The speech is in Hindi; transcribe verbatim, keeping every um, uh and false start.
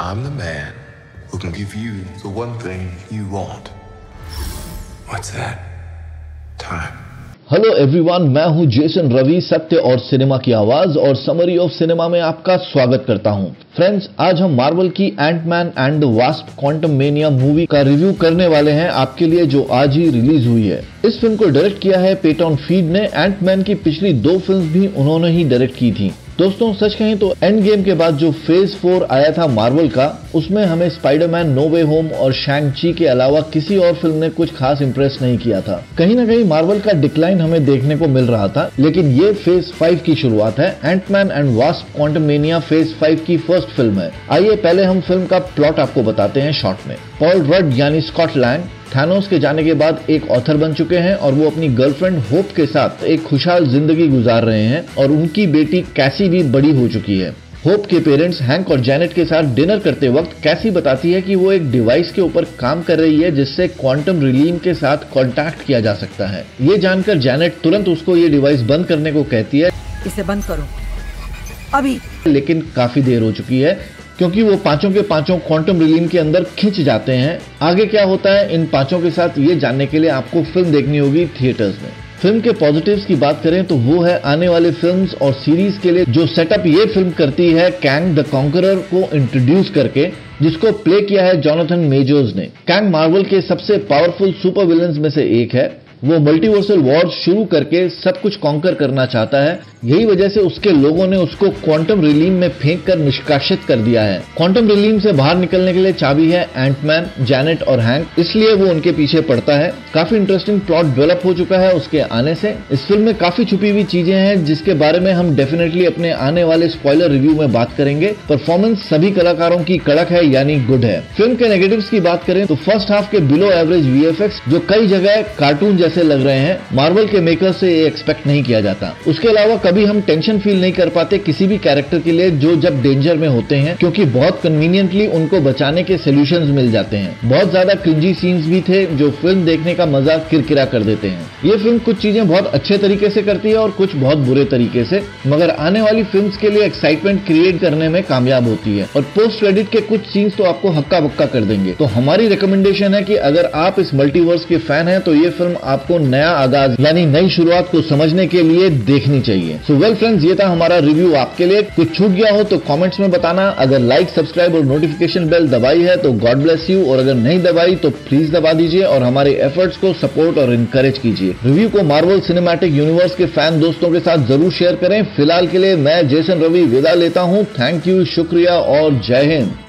I'm the man who can give you the one thing you want. What's that? Time. Hello everyone, मैं हूं जेसन रवि, सत्य और सिनेमा की आवाज और समरी ऑफ सिनेमा में आपका स्वागत करता हूं। फ्रेंड्स, आज हम मार्वल की Ant Man and the Wasp Quantumania movie का रिव्यू करने वाले हैं आपके लिए, जो आज ही रिलीज हुई है। इस फिल्म को डायरेक्ट किया है पेटन फीड ने। एंटमैन की पिछली दो फिल्म भी उन्होंने ही डायरेक्ट की थी। दोस्तों, सच कहें तो एंड गेम के बाद जो फेज फोर आया था मार्वल का, उसमें हमें स्पाइडरमैन नो वे होम और शैंग ची के अलावा किसी और फिल्म ने कुछ खास इंप्रेस नहीं किया था। कहीं ना कहीं मार्वल का डिक्लाइन हमें देखने को मिल रहा था, लेकिन ये फेज फाइव की शुरुआत है। Ant Man and Wasp Quantumania phase five की फर्स्ट फिल्म है। आइए पहले हम फिल्म का प्लॉट आपको बताते हैं शॉर्ट में। पॉल रड यानी स्कॉट लैंग थैनोस के जाने के बाद एक ऑथर बन चुके हैं और वो अपनी गर्लफ्रेंड होप के साथ एक खुशहाल जिंदगी गुजार रहे हैं और उनकी बेटी कैसी भी बड़ी हो चुकी है। होप के पेरेंट्स हैंक और जैनेट के साथ डिनर करते वक्त कैसी बताती है कि वो एक डिवाइस के ऊपर काम कर रही है जिससे क्वांटम रिलीम के साथ कांटेक्ट किया जा सकता है। ये जानकर जैनेट तुरंत उसको ये डिवाइस बंद करने को कहती है। इसे बंद करो अभी। लेकिन काफी देर हो चुकी है क्योंकि वो पांचों के पांचों क्वांटम रिलीम के अंदर खिंच जाते हैं। आगे क्या होता है इन पांचों के साथ, ये जानने के लिए आपको फिल्म देखनी होगी थिएटर्स में। फिल्म के पॉजिटिव्स की बात करें तो वो है आने वाले फिल्म्स और सीरीज के लिए जो सेटअप ये फिल्म करती है कैंग द कॉन्करर को इंट्रोड्यूस करके, जिसको प्ले किया है जोनाथन मेजर्स ने। कैंग मार्वल के सबसे पावरफुल सुपर विलन्स में से एक है। वो मल्टीवर्सल वॉर शुरू करके सब कुछ कॉन्कर करना चाहता है। यही वजह से उसके लोगों ने उसको क्वांटम रिलीम में फेंक कर निष्कासित कर दिया है। क्वांटम रिलीम से बाहर निकलने के लिए चाबी है एंटमैन, जैनेट और हैंक, इसलिए वो उनके पीछे पड़ता है। काफी इंटरेस्टिंग प्लॉट डेवलप हो चुका है उसके आने से। इस फिल्म में काफी छुपी हुई चीजें हैं जिसके बारे में हम डेफिनेटली अपने आने वाले स्पॉइलर रिव्यू में बात करेंगे। परफॉर्मेंस सभी कलाकारों की कड़क है, यानी गुड है। फिल्म के नेगेटिव्स की बात करें तो फर्स्ट हाफ के बिलो एवरेज वीएफएक्स जो कई जगह कार्टून जैसे लग रहे हैं, मार्वल के मेकर से ये एक्सपेक्ट नहीं किया जाता। उसके अलावा कभी हम टेंशन फील नहीं कर पाते किसी भी कैरेक्टर के लिए जो जब डेंजर में होते हैं, क्योंकि बहुत कन्वीनियंटली उनको बचाने के सोल्यूशंस मिल जाते हैं। बहुत ज्यादा क्रिंजी सीन्स भी थे जो फिल्म देखने का मजा किरकिरा कर देते हैं। ये फिल्म कुछ चीजें बहुत अच्छे तरीके से करती है और कुछ बहुत बुरे तरीके से, मगर आने वाली फिल्म्स के लिए एक्साइटमेंट क्रिएट करने में कामयाब होती है। और पोस्ट क्रेडिट के कुछ सीन्स तो आपको हक्का बक्का कर देंगे। तो हमारी रिकमेंडेशन है कि अगर आप इस मल्टीवर्स के फैन हैं तो ये फिल्म आपको नया आगाज यानी नई शुरुआत को समझने के लिए देखनी चाहिए। सो वेल फ्रेंड्स, ये था हमारा रिव्यू आपके लिए। कुछ छूट गया हो तो कमेंट्स में बताना। अगर लाइक, सब्सक्राइब और नोटिफिकेशन बेल दबाई है तो गॉड ब्लेस यू, और अगर नहीं दबाई तो प्लीज दबा दीजिए और हमारे एफर्ट्स को सपोर्ट और इनकरेज कीजिए। रिव्यू को मार्वल सिनेमैटिक यूनिवर्स के फैन दोस्तों के साथ जरूर शेयर करें। फिलहाल के लिए मैं जेसन रवि विदा लेता हूं। थैंक यू, शुक्रिया और जय हिंद।